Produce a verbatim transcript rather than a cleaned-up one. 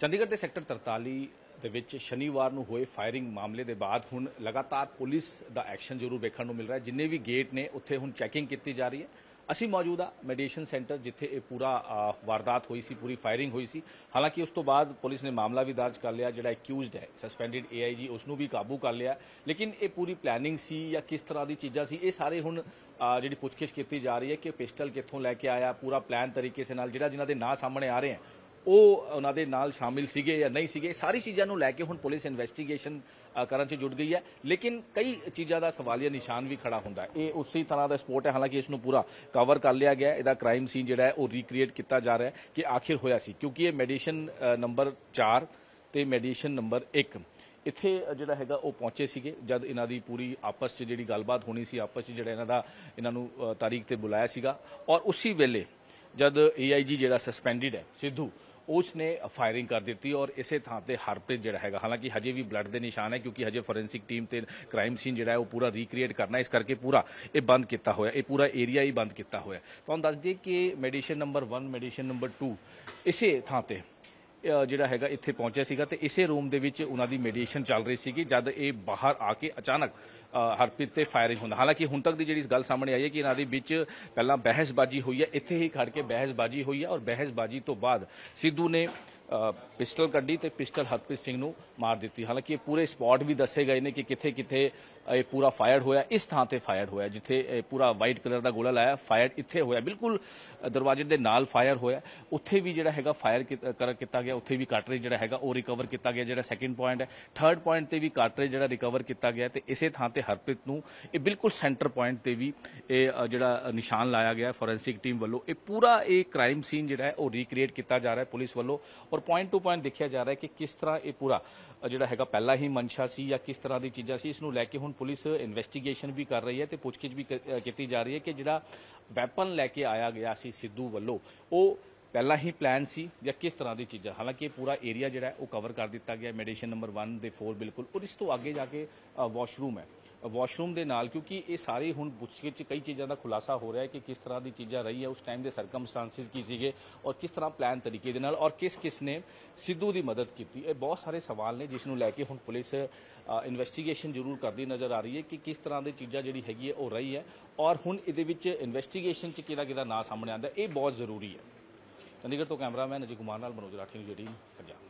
ਚੰਡੀਗੜ੍ਹ ਦੇ ਸੈਕਟਰ ਤਰਤਾਲੀ ਦੇ ਵਿੱਚ ਸ਼ਨੀਵਾਰ ਨੂੰ ਹੋਏ ਫਾਇਰਿੰਗ ਮਾਮਲੇ ਦੇ ਬਾਅਦ ਹੁਣ ਲਗਾਤਾਰ ਪੁਲਿਸ ਦਾ ਐਕਸ਼ਨ ਜ਼ਰੂਰ ਵੇਖਣ ਨੂੰ ਮਿਲ ਰਿਹਾ ਹੈ। ਜਿੰਨੇ ਵੀ ਗੇਟ ਨੇ ਉੱਥੇ ਹੁਣ ਚੈਕਿੰਗ ਕੀਤੀ ਜਾ ਰਹੀ ਹੈ। ਅਸੀਂ ਮੌਜੂਦ ਆ ਮੈਡੀਏਸ਼ਨ ਸੈਂਟਰ ਜਿੱਥੇ ਇਹ ਪੂਰਾ ਵਾਰਦਾਤ ਹੋਈ ਸੀ, ਪੂਰੀ ਫਾਇਰਿੰਗ ਹੋਈ ਸੀ। ਹਾਲਾਂਕਿ ਉਸ ਤੋਂ ਬਾਅਦ ਪੁਲਿਸ ਨੇ ਮਾਮਲਾ ਵੀ ਦਰਜ ਕਰ ਲਿਆ। ਜਿਹੜਾ ਐਕਿਊਜ਼ਡ ਹੈ ਸਸਪੈਂਡਡ ਏ ਆਈ ਜੀ ਉਸ ਨੂੰ ਵੀ ਕਾਬੂ ਕਰ ਲਿਆ। ਲੇਕਿਨ ਇਹ ਪੂਰੀ ਪਲੈਨਿੰਗ ਸੀ ਜਾਂ ਕਿਸ ਤਰ੍ਹਾਂ ਦੀ ਚੀਜ਼ਾਂ ਸੀ, ਇਹ ਸਾਰੇ ਹੁਣ ਜਿਹੜੀ ਪੁੱਛਗਿੱਛ ਕੀਤੀ ਜਾ ਰਹੀ ਹੈ ਕਿ ਪਿਸਟਲ ਕਿੱਥੋਂ ਲੈ ਕੇ ਆਇਆ, ਪੂਰਾ ਪਲਾਨ ਤਰੀਕੇ ਸੇ ਨਾਲ ਜਿਹੜਾ ਜਿਨ੍ਹਾਂ ਦੇ ਨਾਂ ਸਾਹਮਣੇ ਆ ਰਹੇ ਹਨ ਉਹ ਉਹਨਾਂ ਦੇ ਨਾਲ ਸ਼ਾਮਿਲ ਸੀਗੇ ਜਾਂ ਨਹੀਂ ਸੀਗੇ, ਸਾਰੀ ਚੀਜ਼ਾਂ ਨੂੰ ਲੈ ਕੇ ਹੁਣ ਪੁਲਿਸ ਇਨਵੈਸਟੀਗੇਸ਼ਨ ਕਰਨ 'ਚ ਜੁਟ ਗਈ ਹੈ। ਲੇਕਿਨ ਕਈ ਚੀਜ਼ਾਂ ਦਾ ਸਵਾਲੀਆ ਨਿਸ਼ਾਨ ਵੀ ਖੜਾ ਹੁੰਦਾ ਹੈ। ਇਹ ਉਸੇ ਤਰ੍ਹਾਂ ਦਾ ਸਪੋਰਟ ਹੈ, ਹਾਲਾਂਕਿ ਇਸ ਨੂੰ ਪੂਰਾ ਕਵਰ ਕਰ ਲਿਆ ਗਿਆ। ਇਹਦਾ ਕ੍ਰਾਈਮ ਸੀਨ ਜਿਹੜਾ ਹੈ ਉਹ ਰੀਕ੍ਰੀਏਟ ਕੀਤਾ ਜਾ ਰਿਹਾ ਹੈ ਕਿ ਆਖਿਰ ਹੋਇਆ ਸੀ, ਕਿਉਂਕਿ ਇਹ ਮੈਡੀਏਸ਼ਨ ਨੰਬਰ ਚਾਰ ਤੇ ਮੈਡੀਏਸ਼ਨ ਨੰਬਰ ਇੱਕ ਇੱਥੇ ਜਿਹੜਾ ਹੈਗਾ ਉਹ ਪਹੁੰਚੇ ਸੀਗੇ ਜਦ ਇਹਨਾਂ ਦੀ ਪੂਰੀ ਆਪਸ 'ਚ ਜਿਹੜੀ ਗੱਲਬਾਤ ਹੋਣੀ ਸੀ, ਆਪਸ 'ਚ ਜਿਹੜਾ ਇਹਨਾਂ ਦਾ ਇਹਨਾਂ ਨੂੰ ਤਾਰੀਖ ਤੇ ਬੁਲਾਇਆ ਸੀਗਾ। ਔਰ ਉਸੇ ਵੇਲੇ ਜਦ ਏ ਆਈ ਜੀ ਜਿਹੜਾ ਸਸਪੈਂਡਡ ਹੈ ਸਿੱਧੂ ਉਸ ਨੇ ਫਾਇਰਿੰਗ ਕਰ ਦਿੱਤੀ ਔਰ ਇਸੇ ਥਾਂ ਤੇ ਹਰਪ੍ਰੀਤ ਜਿਹੜਾ ਹੈਗਾ, ਹਾਲਾਂਕਿ ਹਜੇ ਵੀ ਬਲੱਡ ਦੇ ਨਿਸ਼ਾਨ ਹੈ ਕਿਉਂਕਿ ਹਜੇ ਫੋਰੈਂਸਿਕ ਟੀਮ ਤੇ ਕ੍ਰਾਈਮ ਸੀਨ ਜਿਹੜਾ ਹੈ ਉਹ ਪੂਰਾ ਰੀਕ੍ਰੀਏਟ ਕਰਨਾ, ਇਸ ਕਰਕੇ ਪੂਰਾ ਇਹ ਬੰਦ ਕੀਤਾ ਹੋਇਆ, ਇਹ ਪੂਰਾ ਏਰੀਆ ਹੀ ਬੰਦ ਕੀਤਾ ਹੋਇਆ। ਤੁਹਾਨੂੰ ਦੱਸ ਦਈਏ ਕਿ ਮੈਡੀਏਸ਼ਨ ਨੰਬਰ ਇੱਕ ਮੈਡੀਏਸ਼ਨ ਨੰਬਰ ਦੋ ਇਸੇ ਥਾਂ ਤੇ ਜਿਹੜਾ ਹੈਗਾ ਇੱਥੇ ਪਹੁੰਚਿਆ ਸੀਗਾ ਤੇ ਇਸੇ ਰੂਮ ਦੇ ਵਿੱਚ ਉਹਨਾਂ ਦੀ ਮੈਡੀਏਸ਼ਨ ਚੱਲ ਰਹੀ ਸੀਗੀ ਜਦ ਇਹ ਬਾਹਰ ਆ ਕੇ ਅਚਾਨਕ ਹਰਪ੍ਰੀਤ ਤੇ ਫਾਇਰਿੰਗ ਹੁੰਦਾ। ਹਾਲਾਂਕਿ ਹੁਣ ਤੱਕ ਦੀ ਜਿਹੜੀ ਗੱਲ ਸਾਹਮਣੇ ਆਈ ਹੈ ਕਿ ਇਹਨਾਂ ਦੇ ਵਿੱਚ ਪਹਿਲਾਂ ਬਹਿਸਬਾਜ਼ੀ ਹੋਈ ਹੈ, ਇੱਥੇ ਹੀ ਖੜ ਕੇ ਬਹਿਸਬਾਜ਼ੀ ਹੋਈ ਹੈ ਔਰ ਬਹਿਸਬਾਜ਼ੀ ਤੋਂ ਬਾਅਦ ਸਿੱਧੂ ਨੇ ਪਿਸਟਲ ਕੱਢੀ ਤੇ ਪਿਸਟਲ ਹਰਪ੍ਰੀਤ ਸਿੰਘ ਨੂੰ ਮਾਰ ਦਿੱਤੀ। ਹਾਲਾਂਕਿ ਇਹ ਪੂਰੇ ਸਪੌਟ ਵੀ ਦੱਸੇ ਗਏ ਨੇ ਕਿ ਕਿੱਥੇ ਕਿੱਥੇ ਇਹ ਪੂਰਾ ਫਾਇਰ ਹੋਇਆ। ਇਸ ਥਾਂ ਤੇ ਫਾਇਰ ਹੋਇਆ ਜਿੱਥੇ ਪੂਰਾ ਵਾਈਟ ਕਲਰ ਦਾ ਗੋਲਾ ਲਾਇਆ, ਫਾਇਰ ਇੱਥੇ ਹੋਇਆ, ਬਿਲਕੁਲ ਦਰਵਾਜ਼ੇ ਦੇ ਨਾਲ ਫਾਇਰ ਹੋਇਆ। ਉੱਥੇ ਵੀ ਜਿਹੜਾ ਹੈਗਾ ਫਾਇਰ ਕੀਤਾ ਗਿਆ, ਉੱਥੇ ਵੀ ਕਾਰਟ੍ਰਿਜ ਜਿਹੜਾ ਹੈਗਾ ਉਹ ਰਿਕਵਰ ਕੀਤਾ ਗਿਆ, ਜਿਹੜਾ ਸੈਕਿੰਡ ਪੁਆਇੰਟ ਹੈ। ਥਰਡ ਪੁਆਇੰਟ ਤੇ ਵੀ ਕਾਰਟ੍ਰਿਜ ਜਿਹੜਾ ਰਿਕਵਰ ਕੀਤਾ ਗਿਆ ਤੇ ਇਸੇ ਥਾਂ ਤੇ ਹਰਪ੍ਰੀਤ ਨੂੰ ਇਹ ਬਿਲਕੁਲ ਸੈਂਟਰ ਪੁਆਇੰਟ ਤੇ ਵੀ ਇਹ ਜਿਹੜਾ ਨਿਸ਼ਾਨ ਲਾਇਆ ਗਿਆ ਫੋਰੈਂਸਿਕ ਟੀਮ ਵੱਲੋਂ। ਇਹ ਪੂਰਾ ਇਹ ਕ੍ਰਾਈਮ ਸੀਨ ਜਿਹੜਾ ਹੈ ਉਹ ਰੀਕ੍ਰੀਏਟ ਕੀਤਾ ਜਾ ਰਿਹਾ ਹੈ ਪੁਲਿਸ ਵੱਲੋਂ ਔਰ ਪੁਆਇੰਟ ਟੂ ਪੁਆਇੰਟ ਦੇਖਿਆ ਜਾ ਰਿਹਾ ਹੈ ਕਿ ਕਿਸ ਤਰ੍ਹਾਂ ਇਹ ਪੂਰਾ ਜਿਹੜਾ ਹੈਗਾ ਪਹਿਲਾਂ ਹੀ ਮਨਸ਼ਾ ਸੀ ਜਾਂ ਕਿਸ ਤਰ੍ਹਾਂ ਦੀ ਚੀਜ਼ਾਂ ਸੀ। ਇਸ ਨੂੰ ਲੈ ਕੇ ਹੁਣ ਪੁਲਿਸ ਇਨਵੈਸਟੀਗੇਸ਼ਨ ਵੀ ਕਰ ਰਹੀ ਹੈ ਤੇ ਪੁੱਛਗਿੱਛ ਵੀ ਕੀਤੀ ਜਾ ਰਹੀ ਹੈ ਕਿ ਜਿਹੜਾ ਵੈਪਨ ਲੈ ਕੇ ਆਇਆ ਗਿਆ ਸੀ ਸਿੱਧੂ ਵੱਲੋਂ ਉਹ ਪਹਿਲਾਂ ਹੀ ਪਲਾਨ ਸੀ ਜਾਂ ਕਿਸ ਤਰ੍ਹਾਂ ਦੀ ਚੀਜ਼ਾਂ। ਹਾਲਾਂਕਿ ਪੂਰਾ ਏਰੀਆ ਜਿਹੜਾ ਉਹ ਕਵਰ ਕਰ ਦਿੱਤਾ ਗਿਆ ਮੈਡੀਏਸ਼ਨ ਨੰਬਰ ਇੱਕ ਦੇ ਚਾਰ ਬਿਲਕੁਲ। ਔਰ ਇਸ ਤੋਂ ਅੱਗੇ ਜਾ ਕੇ ਵਾਸ਼ਰੂਮ ਹੈ, ਵਾਸ਼ਰੂਮ ਦੇ ਨਾਲ ਕਿਉਂਕਿ ਇਹ ਸਾਰੇ ਹੁਣ ਪੁੱਛਗਿੱਛ 'ਚ ਕਈ ਚੀਜ਼ਾਂ ਦਾ ਖੁਲਾਸਾ ਹੋ ਰਿਹਾ ਹੈ ਕਿ ਕਿਸ ਤਰ੍ਹਾਂ ਦੀ ਚੀਜ਼ਾਂ ਰਹੀ ਹੈ, ਉਸ ਟਾਈਮ ਦੇ ਸਰਕਮਸਟੈਂਸਿਸ ਕੀ ਸੀਗੇ ਔਰ ਕਿਸ ਤਰ੍ਹਾਂ ਪਲਾਨ ਤਰੀਕੇ ਦੇ ਨਾਲ ਔਰ ਕਿਸ ਕਿਸ ਨੇ ਸਿੱਧੂ ਦੀ ਮਦਦ ਕੀਤੀ। ਇਹ ਬਹੁਤ ਸਾਰੇ ਸਵਾਲ ਨੇ ਜਿਸ ਨੂੰ ਲੈ ਕੇ ਹੁਣ ਪੁਲਿਸ ਇਨਵੈਸਟੀਗੇਸ਼ਨ ਜ਼ਰੂਰ ਕਰਦੀ ਨਜ਼ਰ ਆ ਰਹੀ ਹੈ ਕਿ ਕਿਸ ਤਰ੍ਹਾਂ ਦੀ ਚੀਜ਼ਾਂ ਜਿਹੜੀ ਹੈਗੀ ਹੈ ਉਹ ਰਹੀ ਹੈ ਔਰ ਹੁਣ ਇਹਦੇ ਵਿੱਚ ਇਨਵੈਸਟੀਗੇਸ਼ਨ 'ਚ ਕਿਹਦਾ ਕਿਹਦਾ ਨਾਂ ਸਾਹਮਣੇ ਆਉਂਦਾ ਇਹ ਬਹੁਤ ਜ਼ਰੂਰੀ ਹੈ। ਚੰਡੀਗੜ੍ਹ ਤੋਂ ਕੈਮਰਾਮੈਨ ਅਜੇ ਕੁਮਾਰ ਨਾਲ ਮਨੋਜ ਰਾਠੀ, ਨਿਊਜ਼ ਏਟੀਨ ਪੰਜਾਬ।